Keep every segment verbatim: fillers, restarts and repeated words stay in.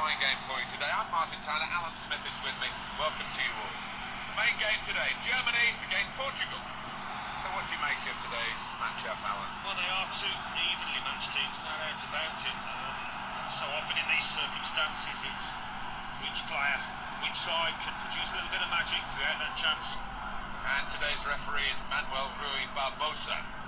fine game for you today. I'm Martin Tyler, Alan Smith is with me. Welcome to you all. The main game today, Germany against Portugal. So what do you make of today's match-up, Alan? Well, they are two evenly matched teams, no doubt about it. Um, so often in these circumstances, it's which player, which side can produce a little bit of magic, create that chance. And today's referee is Manuel Rui Barbosa.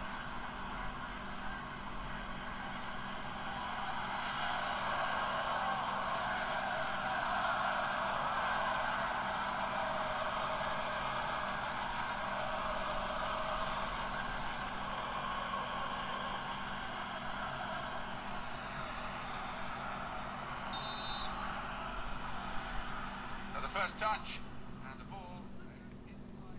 First touch, and the ball in play.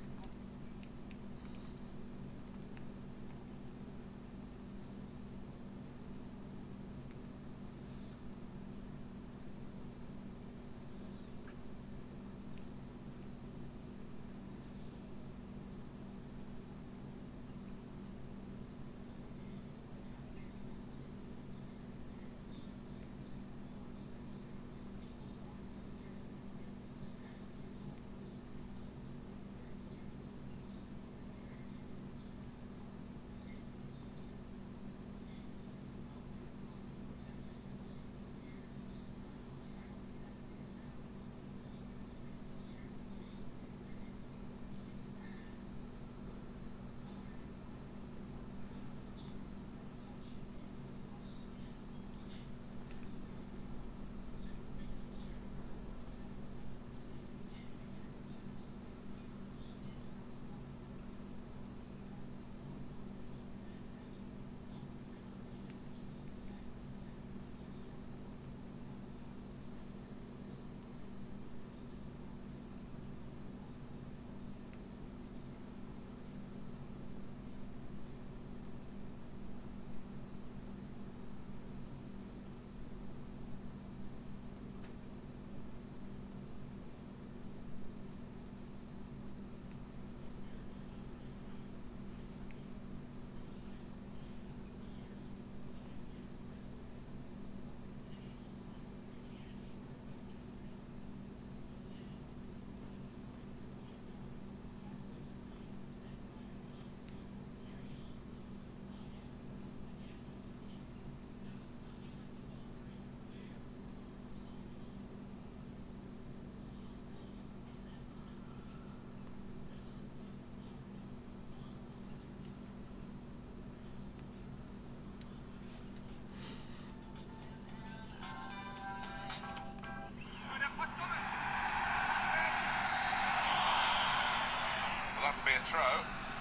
That'll be a throw.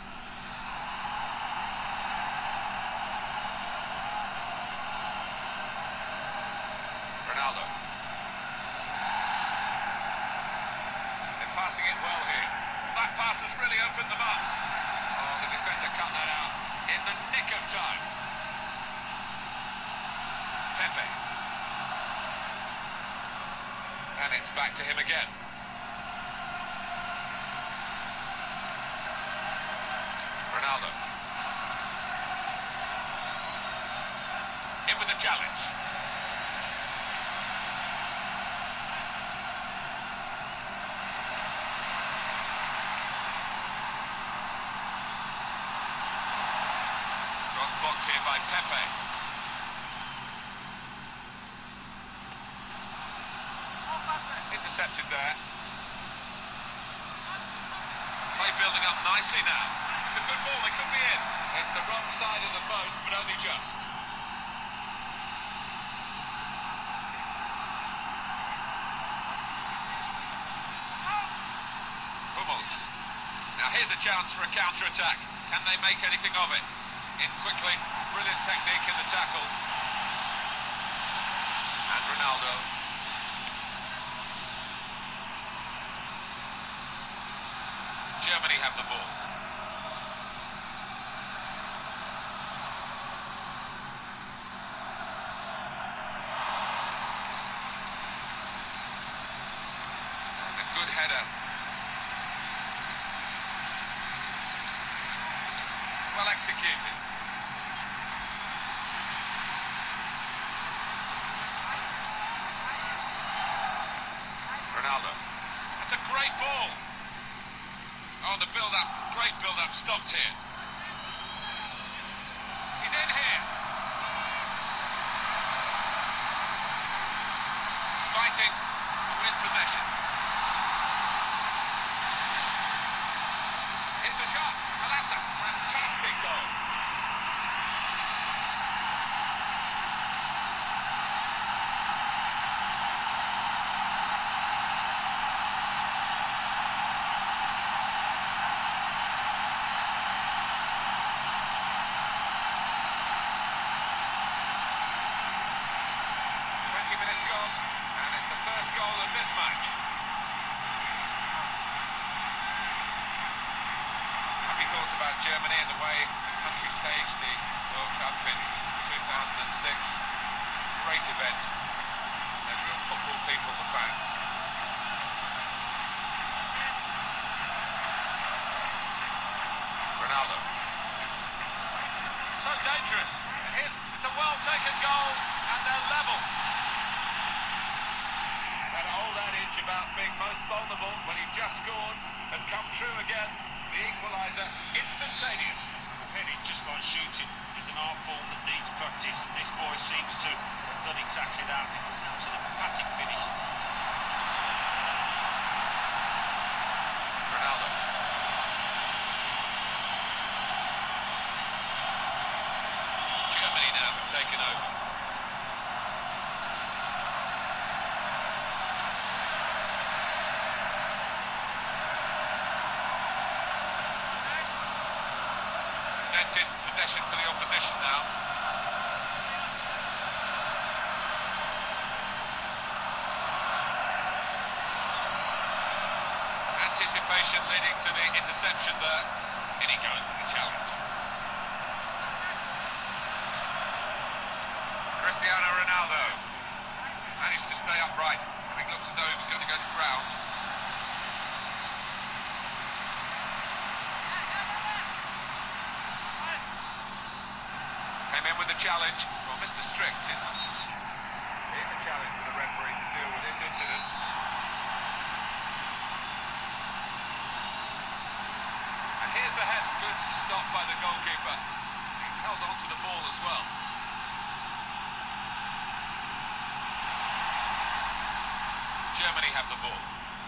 Ronaldo. They're passing it well here. That pass has really opened them up. Oh, the defender cut that out in the nick of time. Pepe. And it's back to him again. Ronaldo. In with the challenge. Cross blocked here by Pepe. Intercepted there. Play building up nicely now. It's a good ball, they could be in. It's the wrong side of the post, but only just. Hummels. Now here's a chance for a counter-attack. Can they make anything of it? In quickly, brilliant technique in the tackle. And Ronaldo. Germany have the ball. Good header. Well executed. Ronaldo. That's a great ball. Oh, the build-up, great build-up, stopped here. He's in here. Fighting to win possession. Here's the shot. Oh, that's a fantastic goal. twenty minutes gone, and it's the first goal of this match. Happy thoughts about Germany and the way the country staged the World Cup in two thousand six. It's a great event. They're real football people, the fans. Ronaldo. So dangerous. Here's, it's a well-taken goal, and they're level. That old adage about being most vulnerable when you've just scored has come true again. The equaliser, instantaneous. Heading, just like shooting, is an art form that needs practice, and this boy seems to have done exactly that, because that was an emphatic finish. Ronaldo. It's Germany now have taken over. Presented possession to the opposition now. Anticipation leading to the interception there. In he goes with the challenge. Cristiano Ronaldo managed to stay upright. It looks as though he was going to go to ground. Came in with the challenge. Well, Mister Strict is... Here's a challenge for the referee to deal with this incident. And here's the head. Good stop by the goalkeeper. He's held on to the ball as well. Germany have the ball.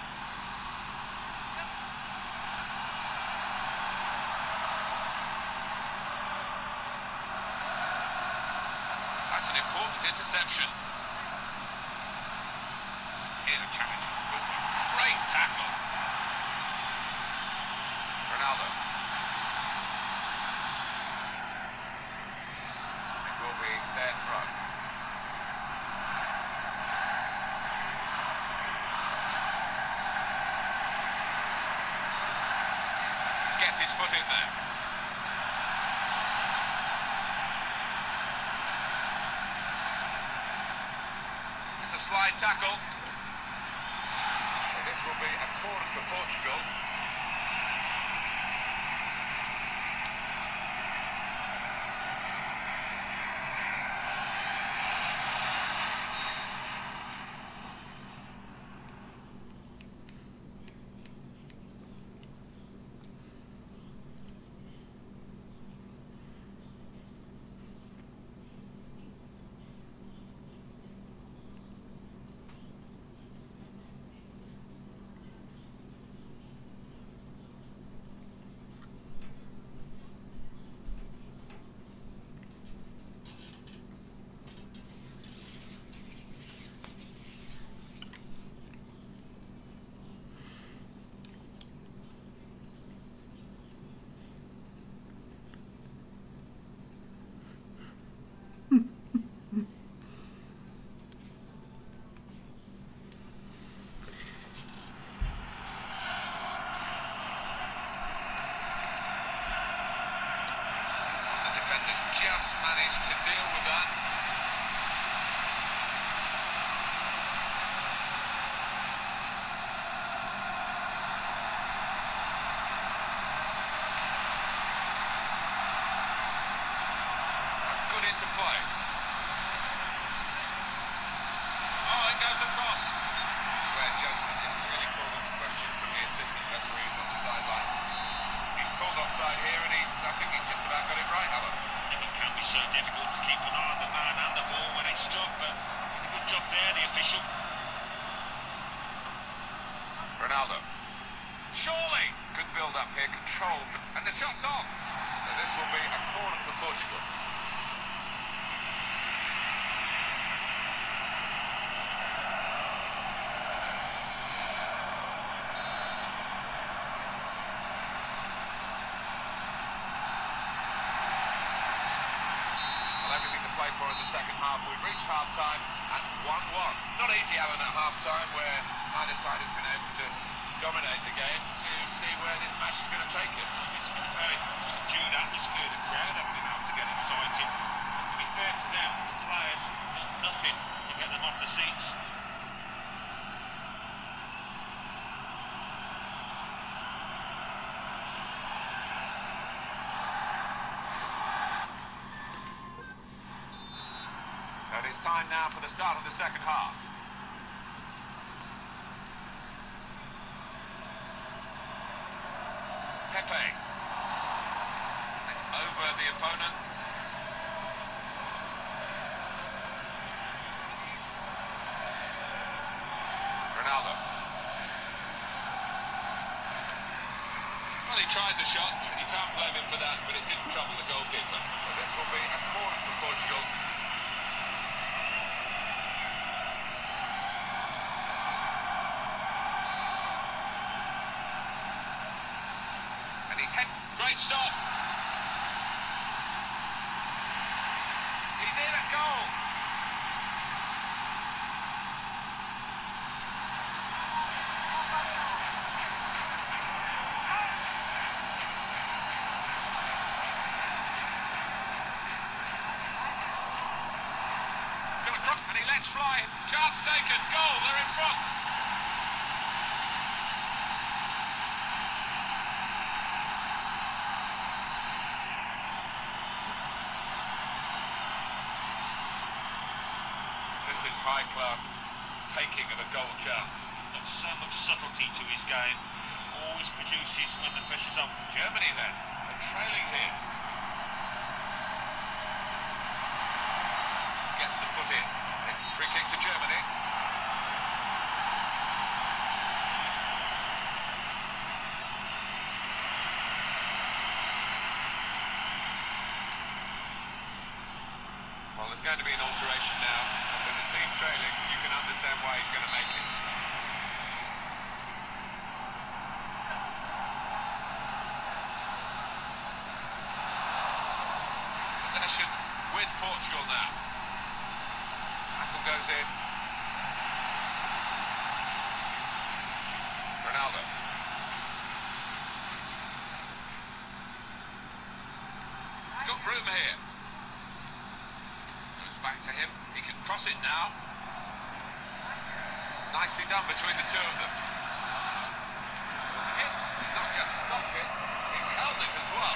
That's an important interception. Here the challenge is a good one. Great tackle. Ronaldo. It will be their throw. Gets his foot in there. It's a slide tackle. This will be a corner for Portugal. Ronaldo. Surely! Good build-up here, controlled, and the shot's on. So this will be a corner for Portugal. For in the second half, we've reached half-time at one one. Not easy, Alan, at half-time, where neither side has been able to dominate the game, to see where this match is going to take us. It's been a very subdued atmosphere. The crowd haven't been able to get excited. And to be fair to them, the players have done nothing to get them off the seats. It's time now for the start of the second half. Pepe. It's over the opponent. Ronaldo. Well, he tried the shot. You can't blame him for that, but it didn't trouble the goalkeeper. So this will be a corner for Portugal. Great stop. He's in at goal. He's got a crook and he lets fly. Chance taken. Goal. They're in front. High-class taking of a goal chance. He's got so much subtlety to his game. Always produces when the pressure's on. Germany then, are trailing here. Gets the foot in. Free kick to Germany. Well, there's going to be an alteration now. With the team trailing, you can understand why he's going to make it. Possession with Portugal now. Tackle goes in. Ronaldo. He's got room here. Back to him, he can cross it now. Nicely done between the two of them. Hit, he's not just stopped it, he's held it as well.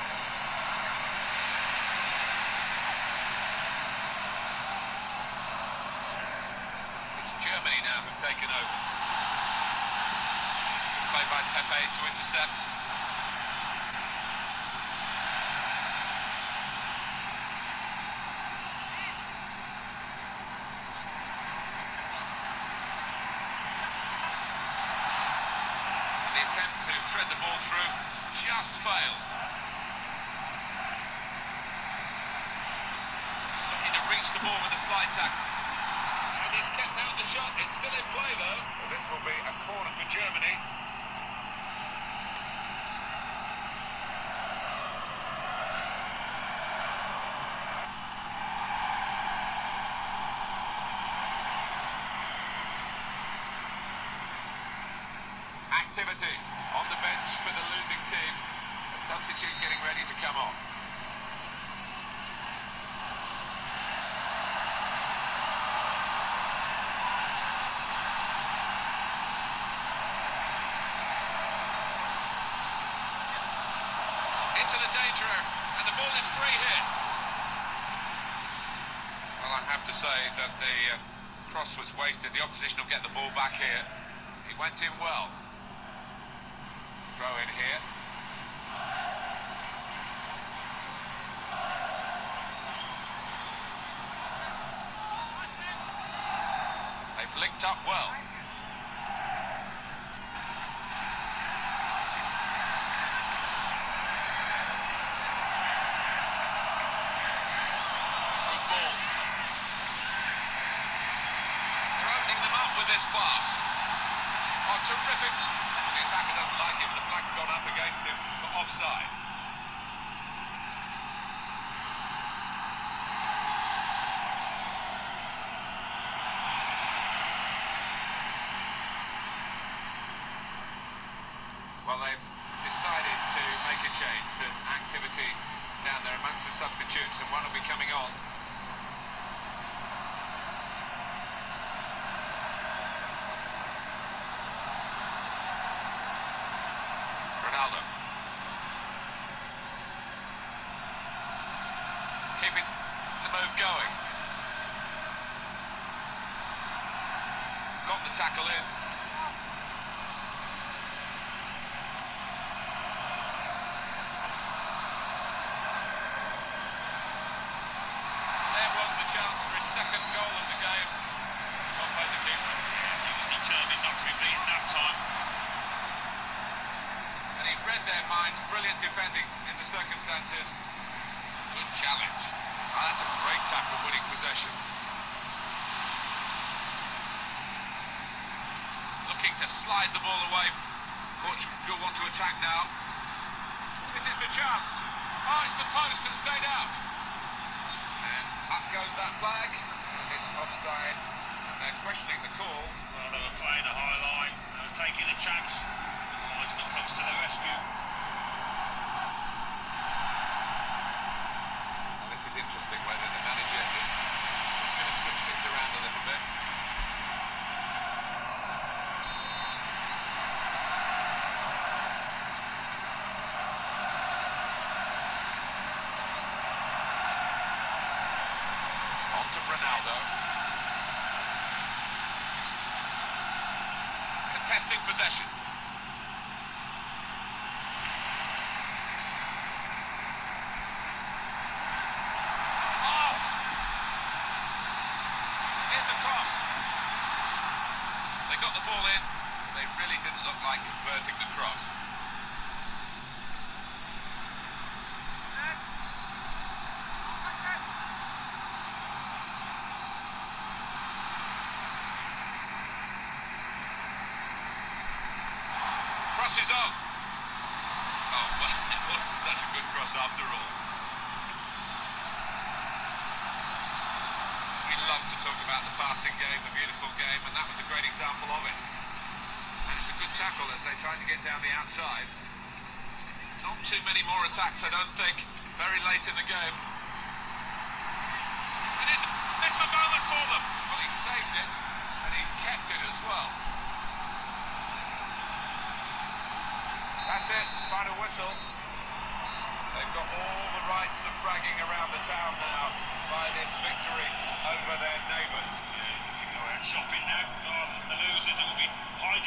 It's Germany now who've taken over. Good play by Pepe to intercept. To thread the ball through, just failed. Looking to reach the ball with a slide tackle. And he's kept out the shot. It's still in play though. Well, this will be a corner for Germany. Activity on the bench for the losing team. A substitute getting ready to come on. Into the danger area, and the ball is free here. Well, I have to say that the uh, cross was wasted. The opposition will get the ball back here. He went in well. Throw in here. They've linked up well. pass. Oh, terrific. The attacker doesn't like it, but the flag's gone up against him for offside. Well, they've decided to make a change. There's activity down there amongst the substitutes, and one will be coming on. Ronaldo. Keeping the move going. Got the tackle in. Chance for his second goal of the game. Well played the keeper. Yeah, he was determined not to be beaten that time. And he read their minds. Brilliant defending in the circumstances. Good challenge. Oh, that's a great tackle, winning possession. Looking to slide the ball away. Portugal want to attack now. This is the chance. Oh, it's the post that stayed out. Up goes that flag, and it's offside, and they're questioning the call. Well, they were playing a high line, they were taking a chance, the linesman comes to the rescue. Well, this is interesting, whether the manager is just going to switch things around a little bit. Ronaldo. Contesting possession. Oh! Here's the cross. They got the ball in. They really didn't look like converting the cross. Cross is on. Oh, well, it wasn't such a good cross after all. We love to talk about the passing game, the beautiful game, and that was a great example of it. And it's a good tackle as they tried to get down the outside. Not too many more attacks, I don't think. Very late in the game. And it's missed a moment for them. Well, he saved it, and he's kept it as well. That's it, final whistle. They've got all the rights of bragging around the town now by this victory over their neighbours. Yeah, they can go out shopping now. Oh, the losers will be hiding